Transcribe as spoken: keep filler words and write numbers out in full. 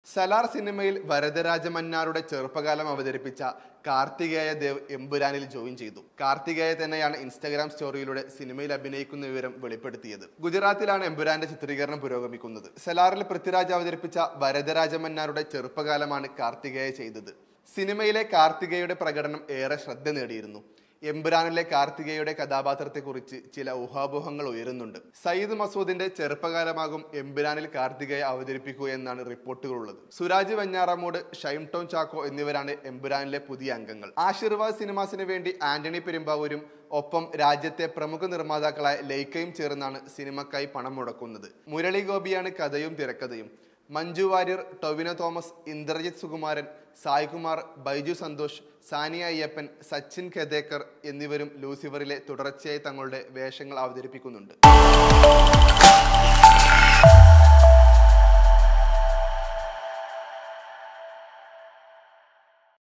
സലാർ സിനിമയിൽ വരദരാജമന്നാരുടെ ചെറുപ്പകാലം അവതരിപ്പിച്ച കാർത്തികേയ ദേവ് എമ്പുരാനിൽ ജോയിൻ ചെയ്തു. കാർത്തികേയ തന്നെയാണ് ഇൻസ്റ്റാഗ്രാം സ്റ്റോറിയിലൂടെ സിനിമയിൽ അഭിനയിക്കുന്ന വിവരം വെളിപ്പെടുത്തിയത്. ഗുജറാത്തിലാണ് എമ്പുരാന്റെ ചിത്രീകരണം പുരോഗമിക്കുന്നത്. സലാറിൽ പൃഥ്വിരാജ് അവതരിപ്പിച്ച വരദരാജമന്നാരുടെ ചെറുപ്പകാലമാണ് കാർത്തികേയ ചെയ്തത്. സിനിമയിലെ കാർത്തികേയയുടെ പ്രകടനം ഏറെ ശ്രദ്ധ നേടിയിരുന്നു. എമ്പുരാനിലെ കാർത്തികേയയുടെ കഥാപാത്രത്തെക്കുറിച്ച് ചില ഊഹാപോഹങ്ങൾ ഉയരുന്നുണ്ട്. സയ്യിദ് മസൂദിന്റെ ചെറുപ്പകാലമാകും എമ്പുരാനിൽ കാർത്തികേയ അവതരിപ്പിക്കുക എന്നാണ് റിപ്പോർട്ടുകളുള്ളത്. സുരാജ് വെഞ്ഞാറമൂട്, ഷൈം ടോം ചാക്കോ എന്നിവരാണ് എമ്പുരാനിലെ പുതിയ അംഗങ്ങൾ. ആശീർവാദ് സിനിമാസിന് വേണ്ടി ആന്റണി പെരുമ്പാവൂരും ഒപ്പം രാജ്യത്തെ പ്രമുഖ നിർമ്മാതാക്കളായ ലൈക്കയും ചേർന്നാണ് സിനിമക്കായി പണം മുടക്കുന്നത്. മുരളി ഗോപിയാണ് കഥയും തിരക്കഥയും. മഞ്ജു വാര്യർ, ടൊവിനോ തോമസ്, ഇന്ദ്രജിത് സുകുമാരൻ, സായ്കുമാർ, ബൈജു സന്തോഷ്, സാനിയ അയ്യപ്പൻ, സച്ചിൻ ഖെദേക്കർ എന്നിവരും ലൂസിഫറിലെ തുടർച്ചയായി തങ്ങളുടെ വേഷങ്ങൾ അവതരിപ്പിക്കുന്നുണ്ട്.